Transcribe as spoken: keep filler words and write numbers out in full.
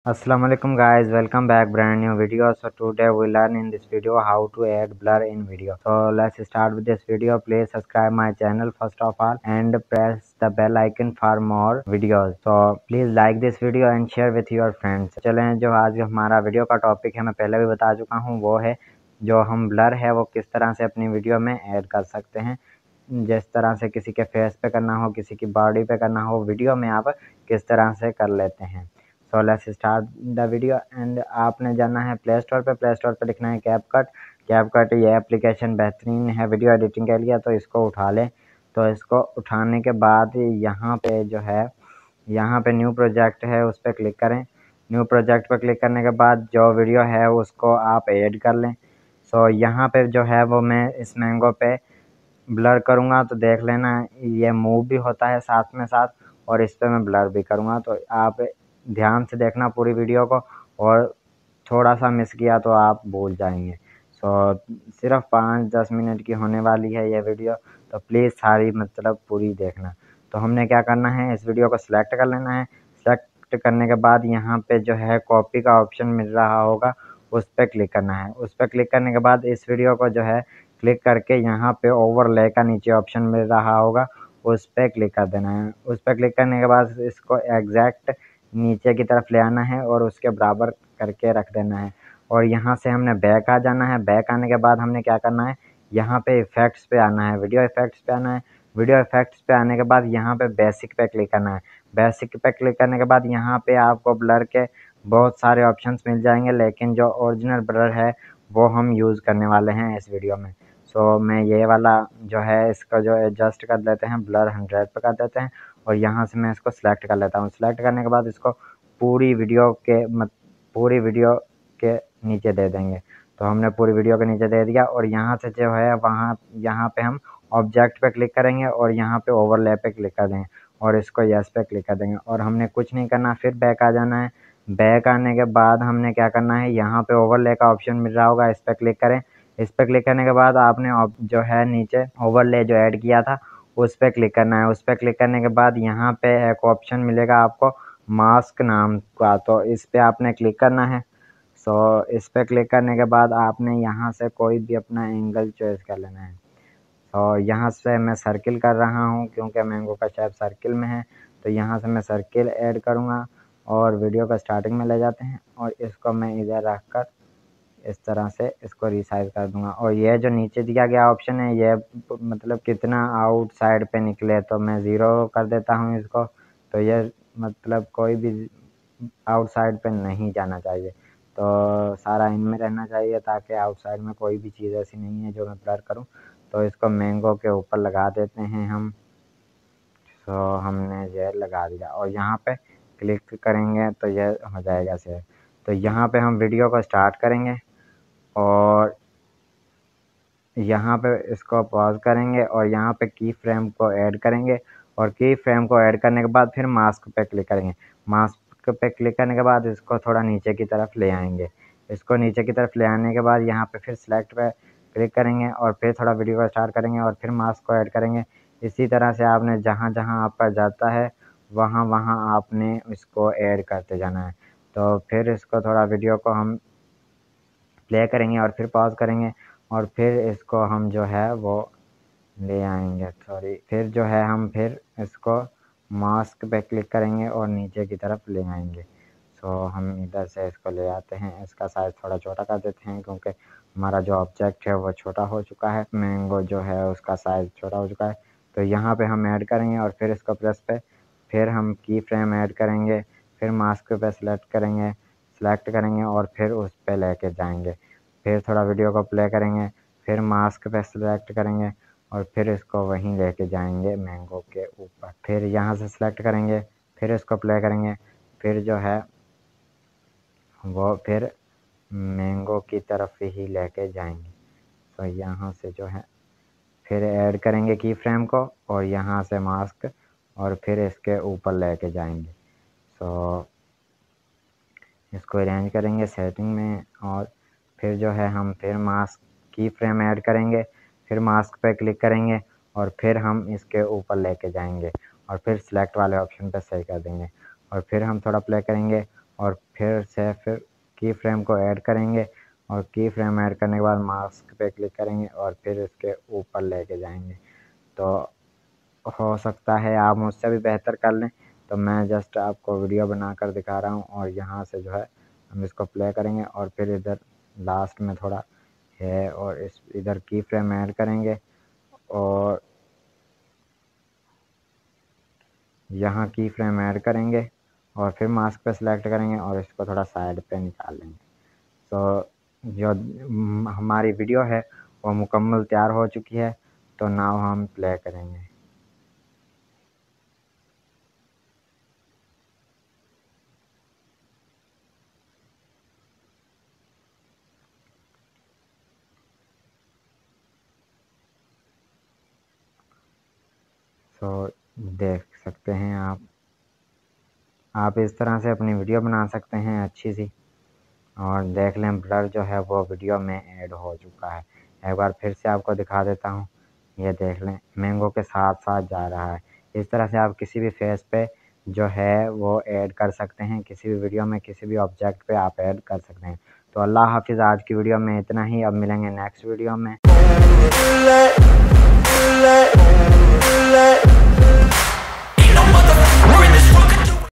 Assalamu alaikum guys, welcome back brand new video. So today we learn in this video how to add blur in video. So let's start with this video. Please subscribe my channel first of all and press the bell icon for more videos. So please like this video and share with your friends. चलें, जो आज हमारा video का topic है मैं पहले भी बता चुका हूँ, वो है जो हम ब्लर है वो किस तरह से अपनी वीडियो में ऐड कर सकते हैं। जिस तरह से किसी के फेस पे करना हो, किसी की बॉडी पे करना हो, वीडियो में आप किस तरह से कर लेते हैं। So let's start the video. And आपने जाना है प्ले स्टोर पे। प्ले स्टोर पे लिखना है कैपकट। कैपकट ये एप्लीकेशन बेहतरीन है वीडियो एडिटिंग के लिए, तो इसको उठा लें। तो इसको उठाने के बाद यहाँ पे जो है यहाँ पे न्यू प्रोजेक्ट है, उस पर क्लिक करें। न्यू प्रोजेक्ट पर क्लिक करने के बाद जो वीडियो है उसको आप ऐड कर लें। सो यहाँ पे जो है वो मैं इस मैंगो पे ब्लर करूँगा, तो देख लेना ये मूव भी होता है साथ में साथ, और इस पर मैं ब्लर भी करूँगा। तो आप ध्यान से देखना पूरी वीडियो को, और थोड़ा सा मिस किया तो आप भूल जाएंगे। सो सिर्फ पाँच दस मिनट की होने वाली है ये वीडियो, तो प्लीज़ सारी मतलब पूरी देखना। तो हमने क्या करना है, इस वीडियो को सिलेक्ट कर लेना है। सेलेक्ट करने के बाद यहाँ पे जो है कॉपी का ऑप्शन मिल रहा होगा, उस पर क्लिक करना है। उस पर क्लिक करने के बाद इस वीडियो को जो है क्लिक करके यहाँ पे ओवरले का नीचे ऑप्शन मिल रहा होगा, उस पर क्लिक कर देना है। उस पर क्लिक करने के बाद इसको एग्जैक्ट नीचे की तरफ ले आना है और उसके बराबर करके रख देना है। और यहाँ से हमने बैक आ जाना है। बैक आने के बाद हमने क्या करना है, यहाँ पे इफेक्ट्स पे आना है, वीडियो इफेक्ट्स पे आना है। वीडियो इफेक्ट्स पे आने के बाद यहाँ पे बेसिक पे क्लिक करना है। बेसिक पे क्लिक करने के बाद यहाँ पे आपको ब्लर के बहुत सारे ऑप्शंस मिल जाएंगे, लेकिन जो ओरिजिनल ब्लर है वो हम यूज़ करने वाले हैं इस वीडियो में। सो मैं ये वाला जो है इसका जो एडजस्ट कर लेते हैं, ब्लर हंड्रेड पे कर देते हैं, और यहाँ से मैं इसको सिलेक्ट कर लेता हूँ। सिलेक्ट करने के बाद इसको पूरी वीडियो के मत पूरी वीडियो के नीचे दे देंगे। तो हमने पूरी वीडियो के नीचे दे दिया, और यहाँ से जो है वहाँ यहाँ पे हम ऑब्जेक्ट पे क्लिक करेंगे और यहाँ पे ओवरले पे क्लिक कर देंगे, और इसको यस पे क्लिक कर देंगे। और हमने कुछ नहीं करना, फिर बैक आ जाना है। बैक आने के बाद हमने क्या करना है, यहाँ पे ओवरले का ऑप्शन मिल रहा होगा, इस पर क्लिक करें। इस पर क्लिक करने के बाद आपने जो है नीचे ओवरले जो ऐड किया था उस पर क्लिक करना है। उस पर क्लिक करने के बाद यहाँ पे एक ऑप्शन मिलेगा आपको मास्क नाम का, तो इस पर आपने क्लिक करना है। सो इस पर क्लिक करने के बाद आपने यहाँ से कोई भी अपना एंगल चॉइस कर लेना है। और यहाँ से मैं सर्किल कर रहा हूँ क्योंकि मैंगो का शेप सर्किल में है, तो यहाँ से मैं सर्किल ऐड करूँगा। और वीडियो का स्टार्टिंग में ले जाते हैं, और इसको मैं इधर रख कर इस तरह से इसको रिसाइज कर दूंगा। और ये जो नीचे दिया गया ऑप्शन है, ये मतलब कितना आउटसाइड पे निकले, तो मैं ज़ीरो कर देता हूँ इसको। तो ये मतलब कोई भी आउटसाइड पे नहीं जाना चाहिए, तो सारा इनमें रहना चाहिए, ताकि आउटसाइड में कोई भी चीज़ ऐसी नहीं है जो मैं ब्लर करूँ। तो इसको मैंगो के ऊपर लगा देते हैं हम। सो हमने ये लगा दिया, और यहाँ पे क्लिक करेंगे तो ये हो जाएगा सेव। तो यहाँ पे हम वीडियो को स्टार्ट करेंगे, और यहाँ पे इसको पॉज करेंगे, और यहाँ पे की फ्रेम को ऐड करेंगे। और की फ्रेम को ऐड करने के बाद फिर मास्क पे क्लिक करेंगे। मास्क पे क्लिक करने के बाद इसको थोड़ा नीचे की तरफ ले आएंगे। इसको नीचे की तरफ ले आने के बाद यहाँ पे फिर सिलेक्ट पे क्लिक करेंगे, और फिर थोड़ा वीडियो को स्टार्ट करेंगे, और फिर मास्क को ऐड करेंगे। इसी तरह से आपने जहाँ जहाँ आपका जाता है वहाँ वहाँ आपने इसको ऐड करते जाना है। तो फिर इसको थोड़ा वीडियो को हम प्ले करेंगे और फिर पॉज करेंगे, और फिर इसको हम जो है वो ले आएंगे। सॉरी, फिर जो है हम फिर इसको मास्क पे क्लिक करेंगे और नीचे की तरफ ले आएंगे। सो हम इधर से इसको ले आते हैं। इसका साइज़ थोड़ा छोटा कर देते हैं, क्योंकि हमारा जो ऑब्जेक्ट है वो छोटा हो चुका है। मैंगो जो है उसका साइज़ छोटा हो चुका है। तो यहाँ पे हम ऐड करेंगे, और फिर इसको प्रेस पे फिर हम की फ्रेम ऐड करेंगे। फिर मास्क पे सेलेक्ट करेंगे सेलेक्ट करेंगे और फिर उस पे लेके जाएंगे। फिर थोड़ा वीडियो को प्ले करेंगे, फिर मास्क पे सेलेक्ट करेंगे, और फिर इसको वहीं लेके जाएंगे मैंगो के ऊपर। फिर यहाँ से सेलेक्ट करेंगे, फिर इसको प्ले करेंगे, फिर जो है वो फिर मैंगो की तरफ ही लेके जाएंगे। तो यहाँ से जो है फिर ऐड करेंगे की फ्रेम को, और यहाँ से मास्क, और फिर इसके ऊपर लेके जाएंगे। सो इसको अरेंज करेंगे सेटिंग में, और फिर जो है हम फिर मास्क की फ्रेम ऐड करेंगे। फिर मास्क पे क्लिक करेंगे, और फिर हम इसके ऊपर लेके जाएंगे, और फिर सिलेक्ट वाले ऑप्शन पे सही कर देंगे। और फिर हम थोड़ा प्ले करेंगे, और फिर से फिर की फ्रेम को ऐड करेंगे और की फ्रेम ऐड करने के बाद मास्क पे क्लिक करेंगे और फिर इसके ऊपर लेके जाएंगे। तो हो सकता है आप मुझसे भी बेहतर कर लें, तो मैं जस्ट आपको वीडियो बना कर दिखा रहा हूँ। और यहाँ से जो है हम इसको प्ले करेंगे और फिर इधर लास्ट में थोड़ा है और इस इधर की फ्रेम ऐड करेंगे और यहाँ की फ्रेम ऐड करेंगे और फिर मास्क पे सिलेक्ट करेंगे और इसको थोड़ा साइड पे निकाल लेंगे। तो जो हमारी वीडियो है वो मुकम्मल तैयार हो चुकी है। तो नाउ हम प्ले करेंगे। तो देख सकते हैं आप आप इस तरह से अपनी वीडियो बना सकते हैं अच्छी सी। और देख लें ब्लर जो है वो वीडियो में ऐड हो चुका है। एक बार फिर से आपको दिखा देता हूँ, ये देख लें मैंगो के साथ साथ जा रहा है। इस तरह से आप किसी भी फेस पे जो है वो ऐड कर सकते हैं, किसी भी वीडियो में किसी भी ऑब्जेक्ट पे आप ऐड कर सकते हैं। तो अल्लाह हाफिज़, आज की वीडियो में इतना ही। अब मिलेंगे नेक्स्ट वीडियो में।